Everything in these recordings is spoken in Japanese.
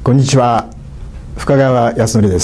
こんにちは、深川康則です。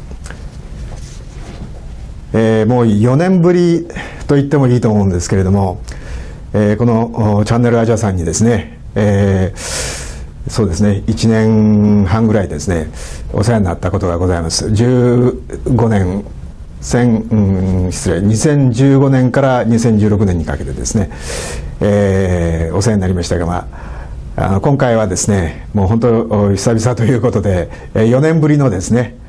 もう4年ぶりと言ってもいいと思うんですけれども、このチャンネルアジアさんにですね、そうですね、1年半ぐらいですね、お世話になったことがございます。15年、2015年から2016年にかけてですね、お世話になりましたが、今回はですね、もう本当久々ということで、4年ぶりのですね、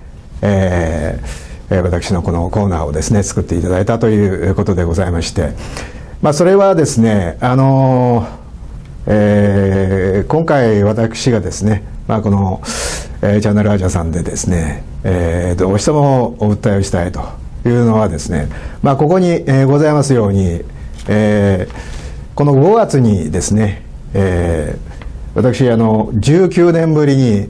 私のこのコーナーをですね作っていただいたということでございまして、それはですね、今回私がですね、この、チャンネルアジアさんでですね、どうしてもお訴えをしたいというのはですね、ここに、ございますように、この5月にですね、私19年ぶりに、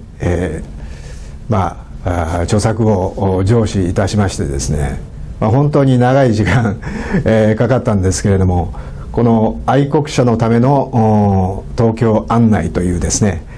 著作を上梓いたしましてですね、本当に長い時間、かかったんですけれども、この愛国者のための東京案内というですね、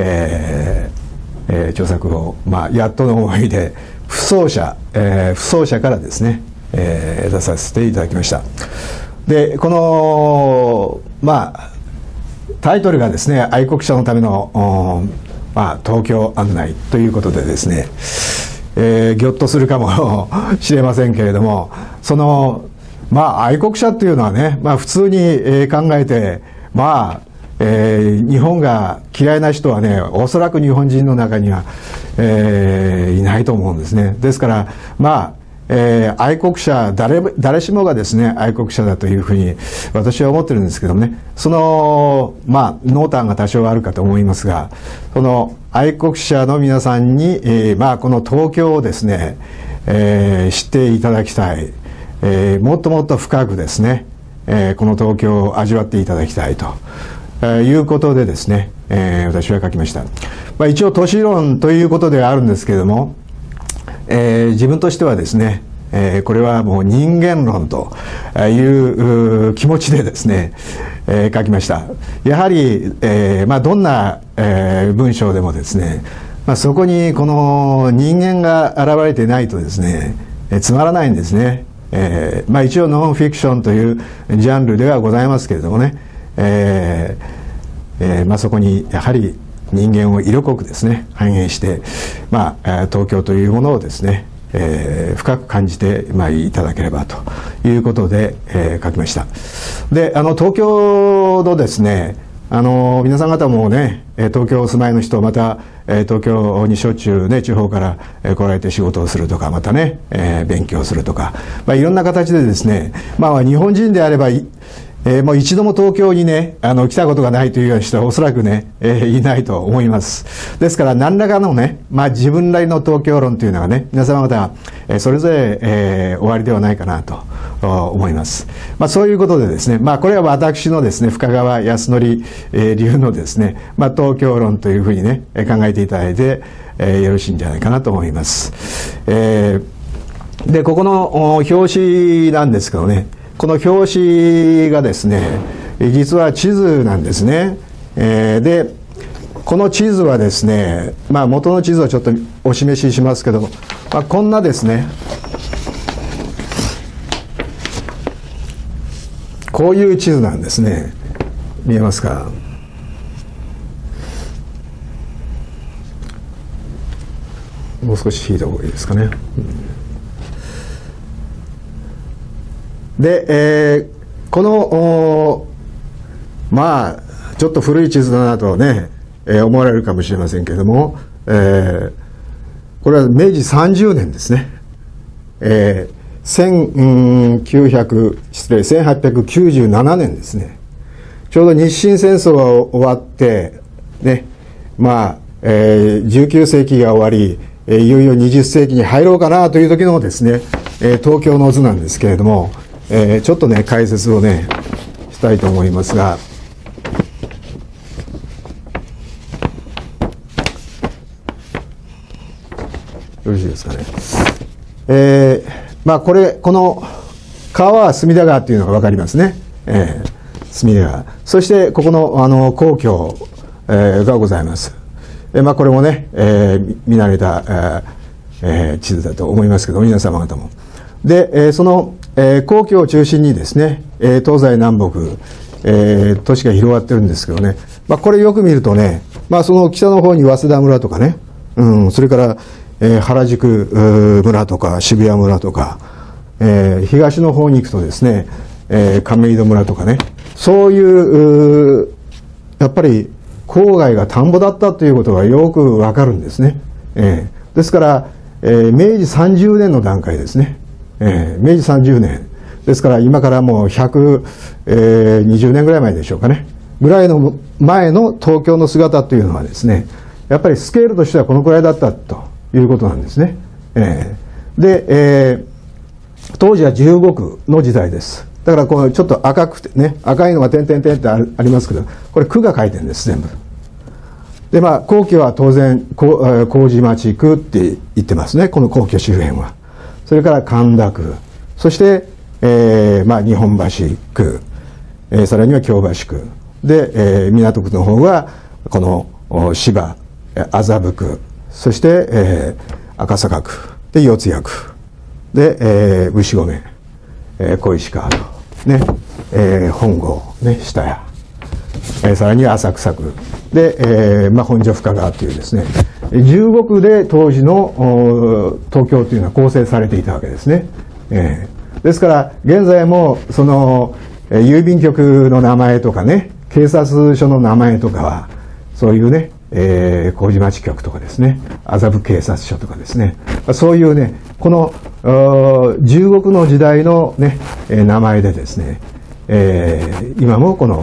著作を、やっとの思いで不走者からですね、出させていただきました。でこのタイトルがですね、愛国者のための東京案内ということでですね、ぎょっとするかもしれませんけれども、その愛国者っていうのはね、普通に考えて日本が嫌いな人はね、おそらく日本人の中には、いないと思うんですね。ですから愛国者、誰しもがですね愛国者だというふうに私は思ってるんですけどもね、その濃淡が多少あるかと思いますが、その愛国者の皆さんに、この東京をですね、知っていただきたい、もっともっと深くですね、この東京を味わっていただきたいということでですね、私は書きました。一応都市論ということではあるんですけれども、自分としてはですね、これはもう人間論という気持ちでですね、書きました。やはり、どんな、文章でもですね、そこにこの人間が現れていないとですね、つまらないんですね。一応ノンフィクションというジャンルではございますけれどもね、そこにやはり人間を色濃くですね反映して、東京というものをですね、深く感じていただければということで、書きました。で東京のですね、皆さん方もね、東京お住まいの人、また東京にしょっちゅうね地方から来られて仕事をするとか、またね、勉強するとか、いろんな形でですね、日本人であればもう一度も東京にね来たことがないというような人はおそらくね、いないと思います。ですから何らかのね、自分なりの東京論というのがね、皆様方、それぞれ、おありではないかなと思います。そういうことでですね、これは私のですね深川康則、流のですね、東京論というふうにね考えていただいて、よろしいんじゃないかなと思います。でここの表紙なんですけどね、この表紙がですね、実は地図なんですね。でこの地図はですね、元の地図をちょっとお示ししますけども、こんなですね、こういう地図なんですね。見えますか？もう少し引いた方がいいですかね。で、このちょっと古い地図だなとね、思われるかもしれませんけれども、これは明治30年ですね。1897年ですね。ちょうど日清戦争が終わってね、19世紀が終わり、いよいよ20世紀に入ろうかなという時のですね、東京の図なんですけれども、ちょっとね解説をねしたいと思いますが、よろしいですかね。この川は隅田川っていうのが分かりますね。隅田川。そしてここの皇居、がございます。 これもね、見慣れた、地図だと思いますけど、皆様方も。で、その、皇居を中心にですね、東西南北、都市が広がってるんですけどね、これよく見るとね、その北の方に早稲田村とかね、それから、原宿村とか渋谷村とか、東の方に行くとですね、亀戸村とかね、そういう、やっぱり郊外が田んぼだったということがよくわかるんですね。ですから、明治30年の段階ですね。明治30年。ですから今からもう120年ぐらい前でしょうかね。ぐらいの前の東京の姿というのはですね、やっぱりスケールとしてはこのくらいだったということなんですね。で、当時は15区の時代です。だからこのちょっと赤くてね、赤いのが点々点ってありますけど、これ区が書いてるんです、全部。で、皇居は当然、麹町区って言ってますね、この皇居周辺は。それから神田区、そして、日本橋区、さらには京橋区。で、港区の方は、この芝、麻布区、そして、赤坂区、で、四谷区、で、牛込、小石川と、ね、本郷、ね、下谷、さらには浅草区、で、本所深川というですね、15区で当時の東京というのは構成されていたわけですね。ですから、現在も、その、郵便局の名前とかね、警察署の名前とかは、そういうね、麹町局とかですね、麻布警察署とかですね、そういうね、この15区の時代のね、名前でですね、今もこの、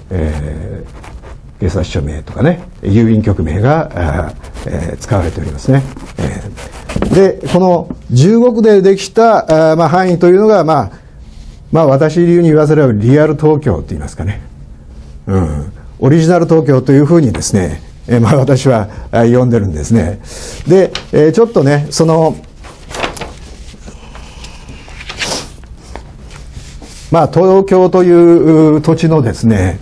警察署名とかね、郵便局名が、使われておりますね。で、この15区でできた、範囲というのが、私流に言わせればリアル東京と言いますかね。オリジナル東京というふうにですね、私は呼んでるんですね。で、ちょっとね、その、東京という土地のですね、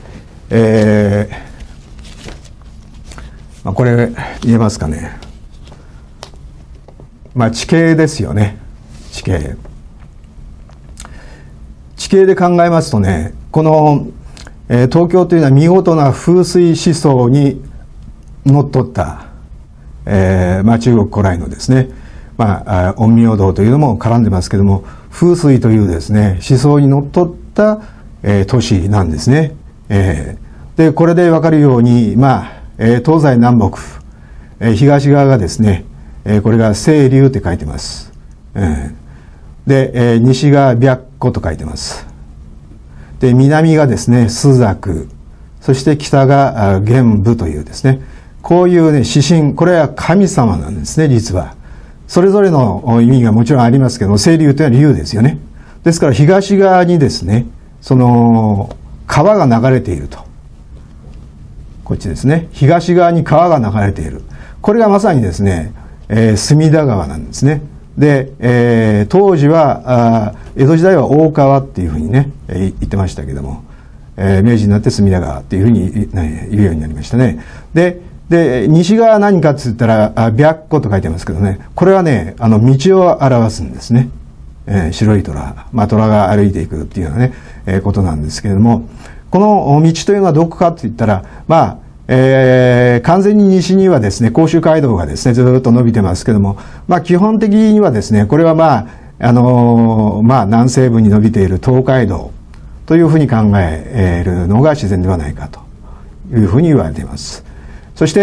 これ言えますかね。地形ですよね。地形。地形で考えますとね、この、東京というのは見事な風水思想にのっとった、中国古来のですね、陰陽道というのも絡んでますけども、風水というですね、思想にのっとった、都市なんですね。で、これでわかるように、東西南北、東側がですね、これが清流って書いてます。で、西が白虎と書いてます。で、南がですね、朱雀、そして北が玄武というですね、こういうね、指針、これは神様なんですね、実は。それぞれの意味がもちろんありますけども、清流というのは竜ですよね。ですから東側にですね、その川が流れていると。こっちですね。東側に川が流れている。これがまさにですね、隅田川なんですね。で、当時は江戸時代は大川っていうふうにね、言ってましたけども、明治になって隅田川っていうふうに言うようになりましたね。で、西側は何かって言ったら、白虎と書いてますけどね、これはね、道を表すんですね。白い虎、虎が歩いていくっていうようなね、ことなんですけれども、この道というのはどこかって言ったら、完全に西にはですね、甲州街道がですね、ずっと伸びてますけども、基本的にはですね、これは南西部に伸びている東海道というふうに考えるのが自然ではないかというふうに言われています。そして、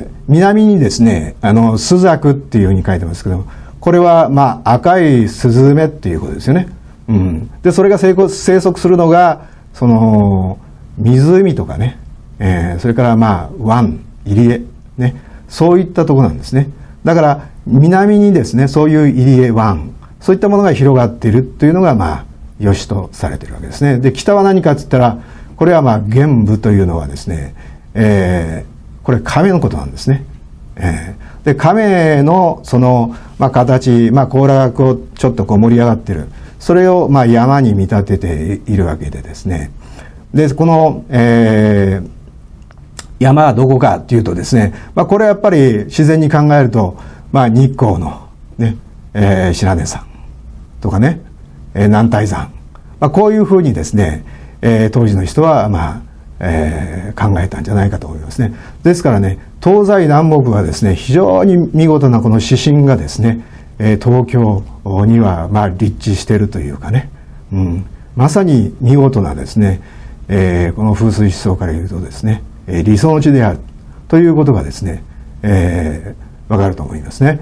南にですね、朱雀っていうふうに書いてますけども、これは赤いスズメっていうことですよね。で、それが生息するのが、その、湖とかね、それから湾、入江、ね、そういったところなんですね。だから、南にですね、そういう入江湾、そういったものが広がっているというのが、良しとされているわけですね。で、北は何かって言ったら、これは玄武というのはですね、これ亀のことなんですね。で、亀のその、形、甲羅がこう、ちょっとこう盛り上がってる。それを山に見立てているわけでですね。で、この、 山はどこかっていうとですね、これはやっぱり自然に考えると、日光のね、白根山とかね、男体山、こういうふうにですね、当時の人は考えたんじゃないかと思いますね。ですからね、東西南北はですね、非常に見事なこの指針がですね、東京には立地しているというかね、まさに見事なですね、この風水思想から言うとですね、理想の地であるということがですね、わかると思いますね。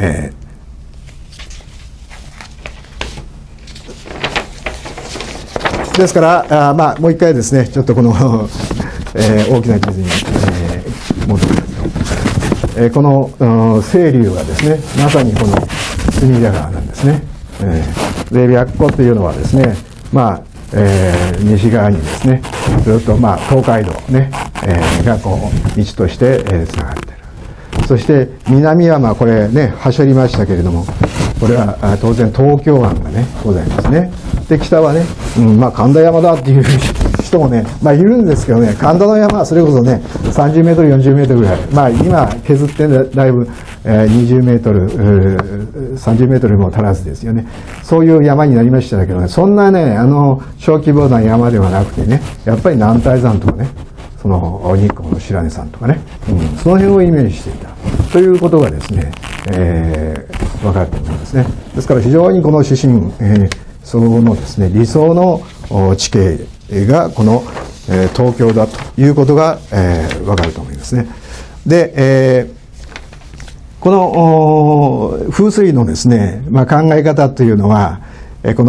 ですからもう一回ですね、ちょっとこの、大きな地図に、戻ると、この清流がですね、まさにこの隅田川なんですね。で白湖というのはですね、西側にですね、ずっと東海道ね、がこう道としてつながっている。そして南はこれね走りましたけれども、これは当然東京湾がねございますね。で北はね、神田山だっていう人もねいるんですけどね、神田の山はそれこそね30メートル40メートルぐらい、今削ってだいぶ20メートル30メートルも足らずですよね。そういう山になりましたけどね、そんなね小規模な山ではなくてね、やっぱり男体山とかね、その日光の白根山とかね、その辺をイメージしていたということがですね、分かると思いますね。ですから非常にこの指針、そのですね理想の地形がこの、東京だということが、分かると思いますね。で、この風水のですね、考え方というのは、こ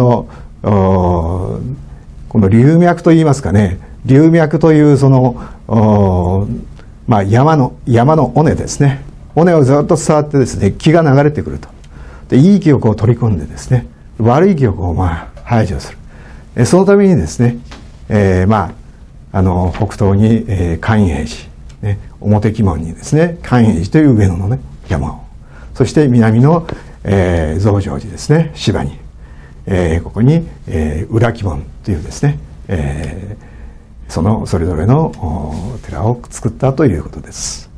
の龍脈といいますかね、龍脈というその山の尾根ですね、尾根をずっと伝わってですね、気が流れてくると。でいい気をこう取り込んでですね、悪い気をこう排除する。そのためにですね、北東に、寛永寺、表鬼門にですね寛永寺という上野のね山を、そして南の、増上寺ですね、芝に、ここに、裏鬼門というですね、それぞれの寺を作ったということです。